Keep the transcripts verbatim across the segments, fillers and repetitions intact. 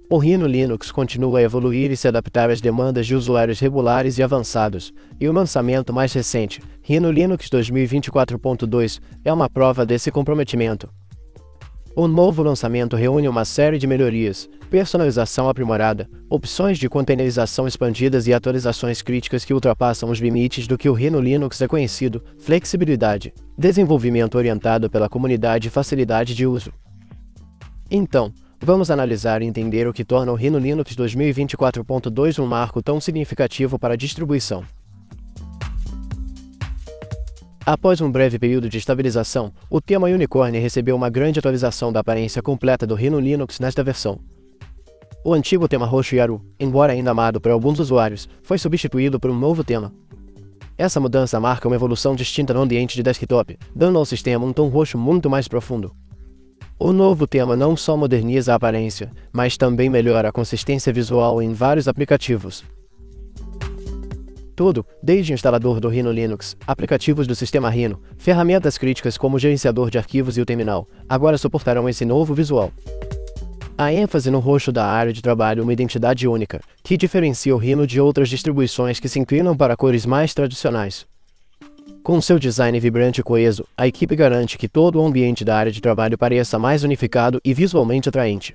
O Rhino Linux continua a evoluir e se adaptar às demandas de usuários regulares e avançados, e o lançamento mais recente, Rhino Linux dois mil e vinte e quatro ponto dois, é uma prova desse comprometimento. O novo lançamento reúne uma série de melhorias, personalização aprimorada, opções de containerização expandidas e atualizações críticas que ultrapassam os limites do que o Rhino Linux é conhecido, flexibilidade, desenvolvimento orientado pela comunidade e facilidade de uso. Então, vamos analisar e entender o que torna o Rhino Linux dois mil e vinte e quatro ponto dois um marco tão significativo para a distribuição. Após um breve período de estabilização, o tema Unicorn recebeu uma grande atualização da aparência completa do Rhino Linux nesta versão. O antigo tema roxo Yaru, embora ainda amado por alguns usuários, foi substituído por um novo tema. Essa mudança marca uma evolução distinta no ambiente de desktop, dando ao sistema um tom roxo muito mais profundo. O novo tema não só moderniza a aparência, mas também melhora a consistência visual em vários aplicativos. Tudo, desde o instalador do Rhino Linux, aplicativos do sistema Rhino, ferramentas críticas como o gerenciador de arquivos e o terminal, agora suportarão esse novo visual. A ênfase no roxo dá à área de trabalho uma identidade única, que diferencia o Rhino de outras distribuições que se inclinam para cores mais tradicionais. Com seu design vibrante e coeso, a equipe garante que todo o ambiente da área de trabalho pareça mais unificado e visualmente atraente.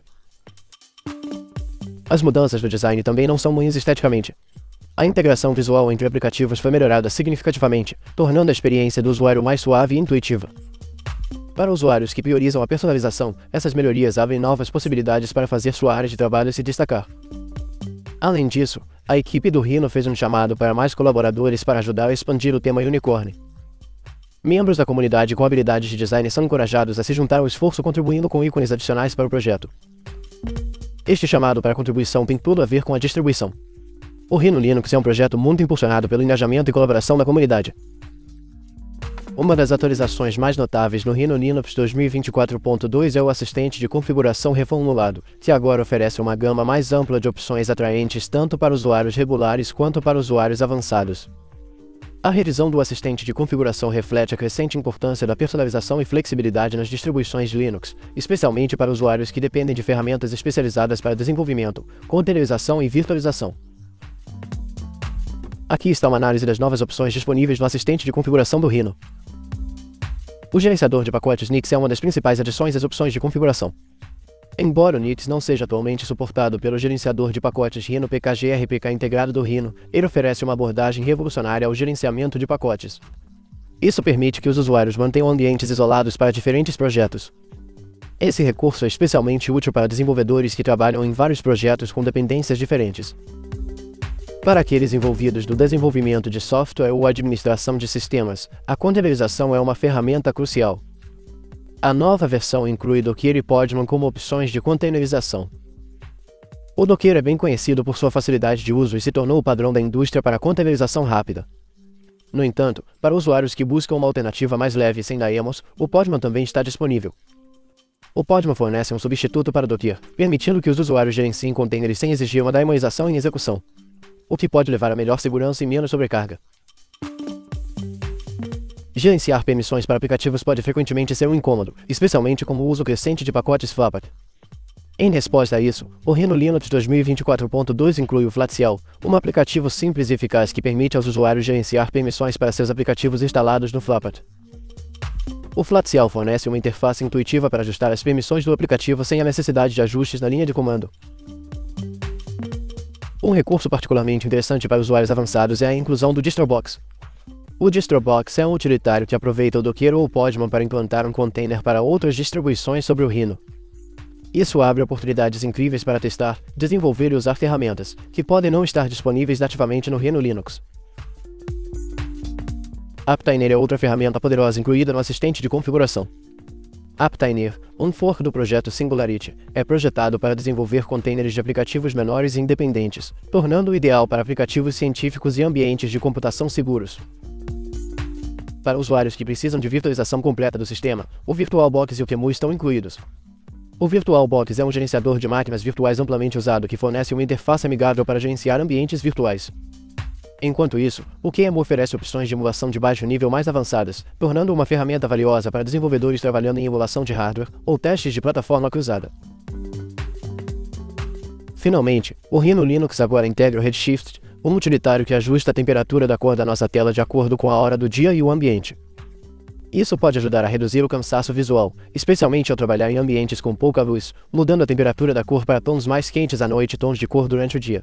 As mudanças do design também não são ruins esteticamente. A integração visual entre aplicativos foi melhorada significativamente, tornando a experiência do usuário mais suave e intuitiva. Para usuários que priorizam a personalização, essas melhorias abrem novas possibilidades para fazer sua área de trabalho se destacar. Além disso, a equipe do Rhino fez um chamado para mais colaboradores para ajudar a expandir o tema Unicorn. Membros da comunidade com habilidades de design são encorajados a se juntar ao esforço contribuindo com ícones adicionais para o projeto. Este chamado para contribuição tem tudo a ver com a distribuição. O Rhino Linux é um projeto muito impulsionado pelo engajamento e colaboração da comunidade. Uma das atualizações mais notáveis no Rhino Linux dois mil e vinte e quatro ponto dois é o assistente de configuração reformulado, que agora oferece uma gama mais ampla de opções atraentes tanto para usuários regulares quanto para usuários avançados. A revisão do assistente de configuração reflete a crescente importância da personalização e flexibilidade nas distribuições de Linux, especialmente para usuários que dependem de ferramentas especializadas para desenvolvimento, containerização e virtualização. Aqui está uma análise das novas opções disponíveis no assistente de configuração do Rhino. O gerenciador de pacotes Nix é uma das principais adições às opções de configuração. Embora o Nix não seja atualmente suportado pelo gerenciador de pacotes Rhino P K G R P K integrado do Rhino, ele oferece uma abordagem revolucionária ao gerenciamento de pacotes. Isso permite que os usuários mantenham ambientes isolados para diferentes projetos. Esse recurso é especialmente útil para desenvolvedores que trabalham em vários projetos com dependências diferentes. Para aqueles envolvidos no desenvolvimento de software ou administração de sistemas, a containerização é uma ferramenta crucial. A nova versão inclui Docker e Podman como opções de containerização. O Docker é bem conhecido por sua facilidade de uso e se tornou o padrão da indústria para a containerização rápida. No entanto, para usuários que buscam uma alternativa mais leve sem daemons, o Podman também está disponível. O Podman fornece um substituto para Docker, permitindo que os usuários gerenciem containers sem exigir uma daemonização em execução, o que pode levar a melhor segurança e menos sobrecarga. Gerenciar permissões para aplicativos pode frequentemente ser um incômodo, especialmente com o uso crescente de pacotes Flatpak. Em resposta a isso, o Rhino Linux dois mil e vinte e quatro ponto dois inclui o Flatcial, um aplicativo simples e eficaz que permite aos usuários gerenciar permissões para seus aplicativos instalados no Flatpak. O Flatcial fornece uma interface intuitiva para ajustar as permissões do aplicativo sem a necessidade de ajustes na linha de comando. Um recurso particularmente interessante para usuários avançados é a inclusão do DistroBox. O DistroBox é um utilitário que aproveita o Docker ou o Podman para implantar um container para outras distribuições sobre o Rhino. Isso abre oportunidades incríveis para testar, desenvolver e usar ferramentas, que podem não estar disponíveis nativamente no Rhino Linux. AppTiner é outra ferramenta poderosa incluída no assistente de configuração. AppTiner, um fork do projeto Singularity, é projetado para desenvolver containers de aplicativos menores e independentes, tornando-o ideal para aplicativos científicos e ambientes de computação seguros. Para usuários que precisam de virtualização completa do sistema, o VirtualBox e o QEMU estão incluídos. O VirtualBox é um gerenciador de máquinas virtuais amplamente usado que fornece uma interface amigável para gerenciar ambientes virtuais. Enquanto isso, o QEMU oferece opções de emulação de baixo nível mais avançadas, tornando-o uma ferramenta valiosa para desenvolvedores trabalhando em emulação de hardware ou testes de plataforma cruzada. Finalmente, o Rhino Linux agora integra o Redshift, um utilitário que ajusta a temperatura da cor da nossa tela de acordo com a hora do dia e o ambiente. Isso pode ajudar a reduzir o cansaço visual, especialmente ao trabalhar em ambientes com pouca luz, mudando a temperatura da cor para tons mais quentes à noite e tons de cor durante o dia.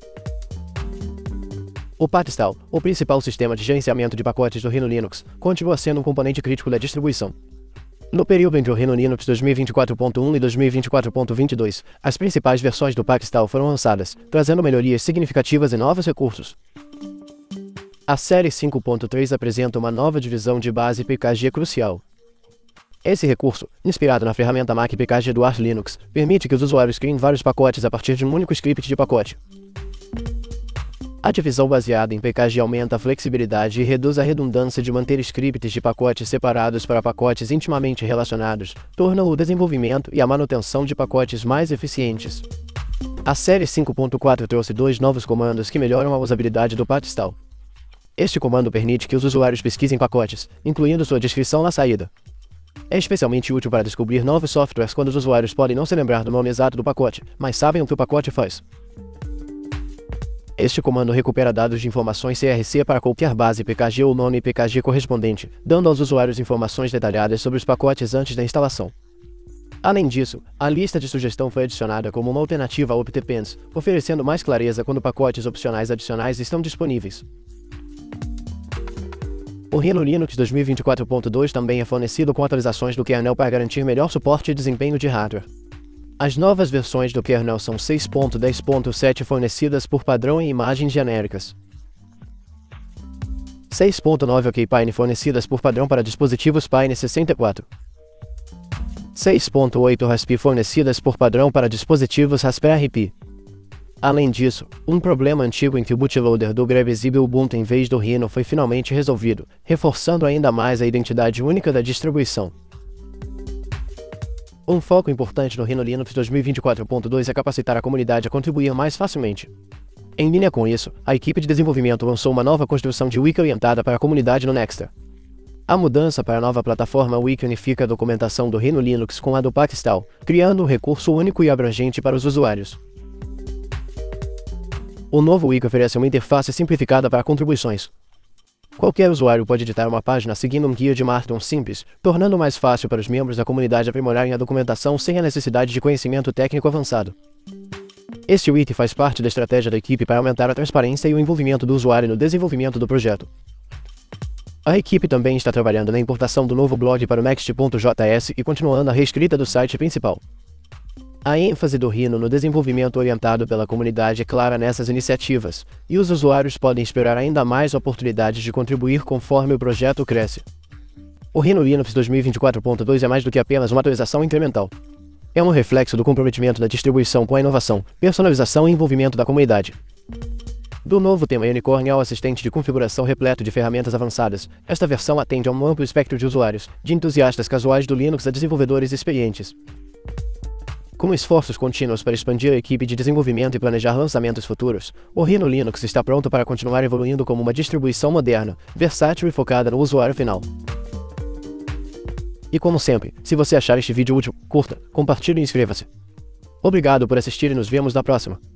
O Patistal, o principal sistema de gerenciamento de pacotes do Rhino Linux, continua sendo um componente crítico da distribuição. No período entre o Rhino Linux dois mil e vinte e quatro ponto um e dois mil e vinte e quatro ponto vinte e dois, as principais versões do Patistal foram lançadas, trazendo melhorias significativas e novos recursos. A série cinco ponto três apresenta uma nova divisão de base P K G crucial. Esse recurso, inspirado na ferramenta Mac P K G do Arch Linux, permite que os usuários criem vários pacotes a partir de um único script de pacote. A divisão baseada em P K G aumenta a flexibilidade e reduz a redundância de manter scripts de pacotes separados para pacotes intimamente relacionados, tornando o desenvolvimento e a manutenção de pacotes mais eficientes. A série cinco ponto quatro trouxe dois novos comandos que melhoram a usabilidade do Patistal. Este comando permite que os usuários pesquisem pacotes, incluindo sua descrição na saída. É especialmente útil para descobrir novos softwares quando os usuários podem não se lembrar do nome exato do pacote, mas sabem o que o pacote faz. Este comando recupera dados de informações C R C para qualquer base P K G ou nome P K G correspondente, dando aos usuários informações detalhadas sobre os pacotes antes da instalação. Além disso, a lista de sugestão foi adicionada como uma alternativa ao optdepends, oferecendo mais clareza quando pacotes opcionais adicionais estão disponíveis. O Rhino Linux dois mil e vinte e quatro ponto dois também é fornecido com atualizações do kernel para garantir melhor suporte e desempenho de hardware. As novas versões do kernel são seis ponto dez ponto sete fornecidas por padrão em imagens genéricas. seis ponto nove OkPine fornecidas por padrão para dispositivos Pine sessenta e quatro. seis ponto oito Raspi fornecidas por padrão para dispositivos Raspberry Pi. Além disso, um problema antigo em que o bootloader do Grub exibe o Ubuntu em vez do Rhino foi finalmente resolvido, reforçando ainda mais a identidade única da distribuição. Um foco importante no Rhino Linux dois mil e vinte e quatro ponto dois é capacitar a comunidade a contribuir mais facilmente. Em linha com isso, a equipe de desenvolvimento lançou uma nova construção de wiki orientada para a comunidade no Nexter. A mudança para a nova plataforma Wiki unifica a documentação do Rhino Linux com a do Patistal, criando um recurso único e abrangente para os usuários. O novo Wiki oferece uma interface simplificada para contribuições. Qualquer usuário pode editar uma página seguindo um guia de Markdown simples, tornando mais fácil para os membros da comunidade aprimorarem a documentação sem a necessidade de conhecimento técnico avançado. Este wiki faz parte da estratégia da equipe para aumentar a transparência e o envolvimento do usuário no desenvolvimento do projeto. A equipe também está trabalhando na importação do novo blog para o Next ponto J S e continuando a reescrita do site principal. A ênfase do Rhino no desenvolvimento orientado pela comunidade é clara nessas iniciativas, e os usuários podem esperar ainda mais oportunidades de contribuir conforme o projeto cresce. O Rhino Linux dois mil e vinte e quatro ponto dois é mais do que apenas uma atualização incremental. É um reflexo do comprometimento da distribuição com a inovação, personalização e envolvimento da comunidade. Do novo tema Unicorn ao assistente de configuração repleto de ferramentas avançadas, esta versão atende a um amplo espectro de usuários, de entusiastas casuais do Linux a desenvolvedores experientes. Com esforços contínuos para expandir a equipe de desenvolvimento e planejar lançamentos futuros, o Rhino Linux está pronto para continuar evoluindo como uma distribuição moderna, versátil e focada no usuário final. E como sempre, se você achar este vídeo útil, curta, compartilhe e inscreva-se. Obrigado por assistir e nos vemos na próxima.